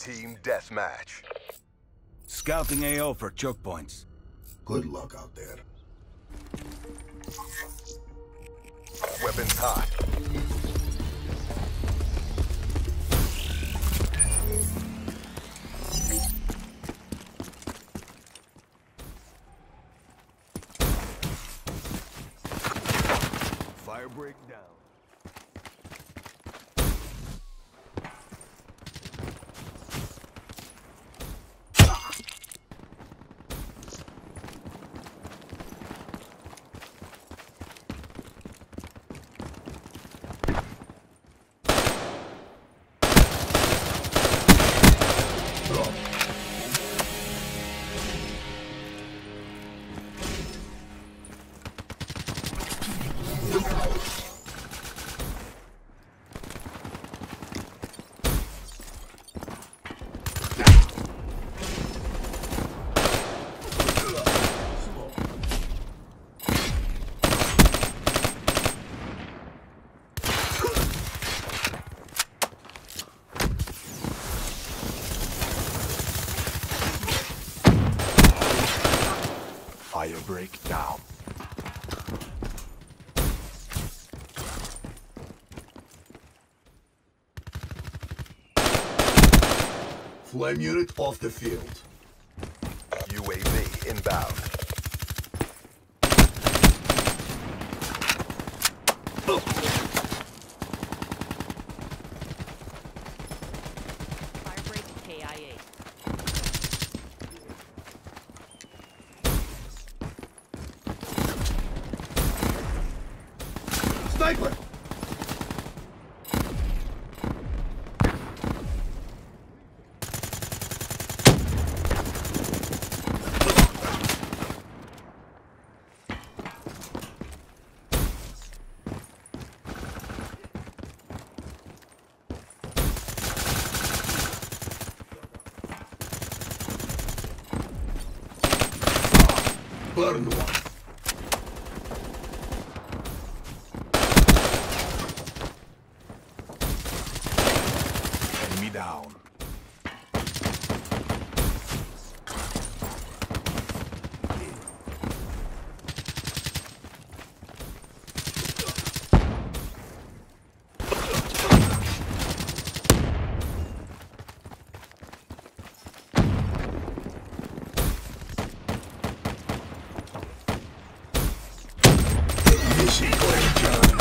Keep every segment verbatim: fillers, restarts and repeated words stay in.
Team deathmatch. Scouting A O for choke points. Good luck out there. Weapons hot. Fire break down. Fire break down. Flame unit off the field. U A V inbound. Firebreak K I A. Sniper! Burn one. Enemy down. Missy Clay Jones.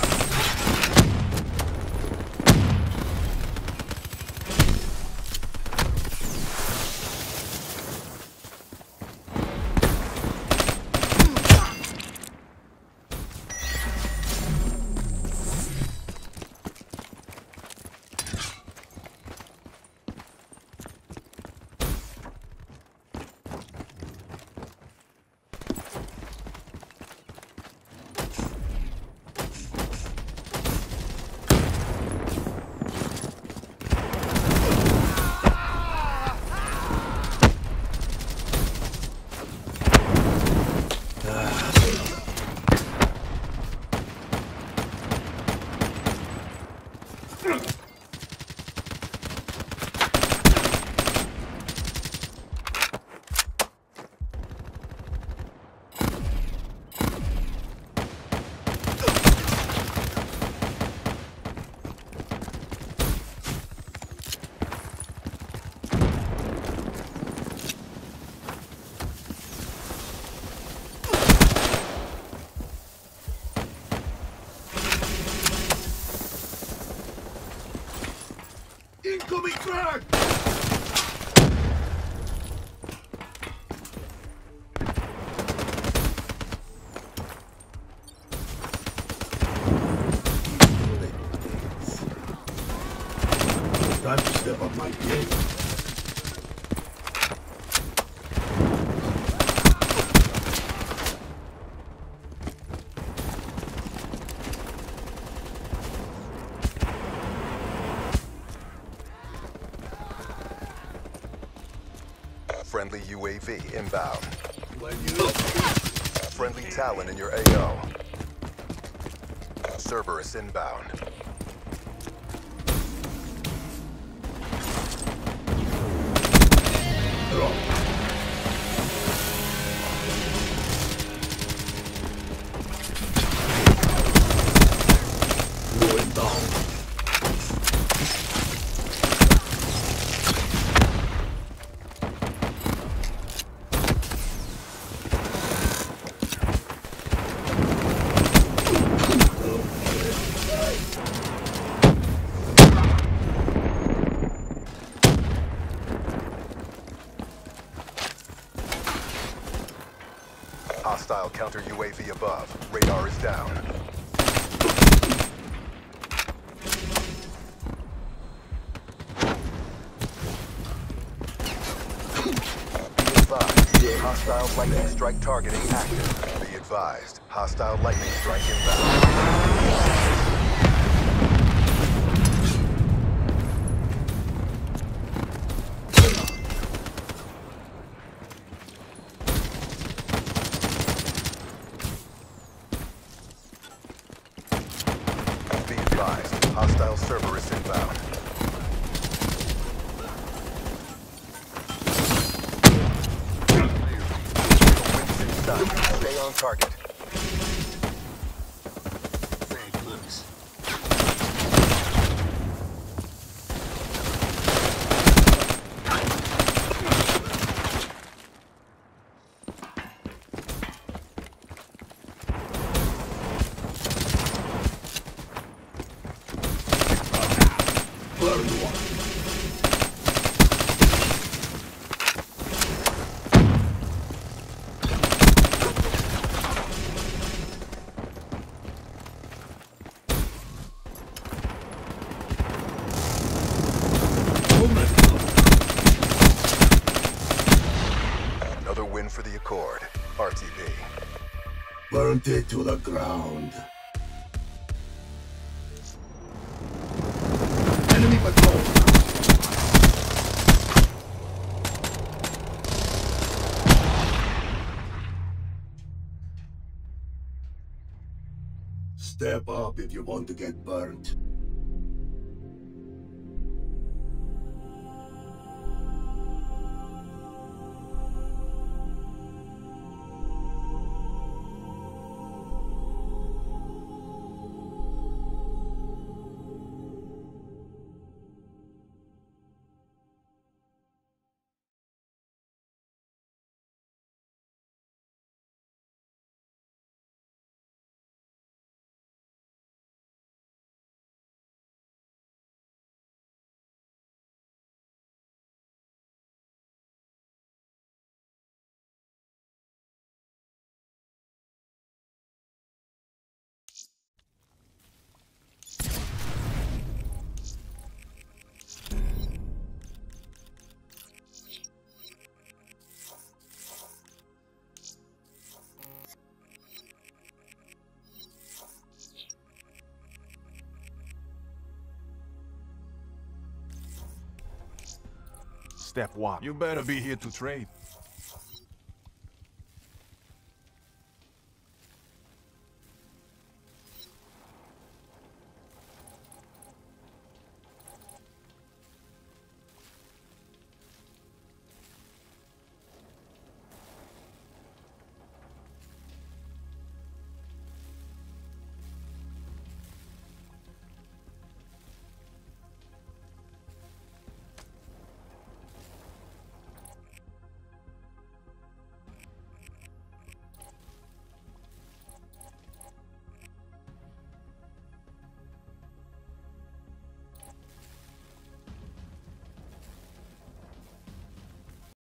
Incoming frag! Time to step up my game. Friendly U A V inbound. Flame unit. Friendly Talon in your A O. Cerberus inbound. drop. Going down. Hostile counter U A V above. Radar is down. Be advised. Hostile lightning strike targeting active. Be advised. Hostile lightning strike inbound. Be advised. Hostile Cerberus inbound. Winds inside. Stay on target. Thanks. Burn one. Another win for the Accord. R T B. Burnt it to the ground. Enemy patrol. Step up if you want to get burnt. Step one. You better be here to trade.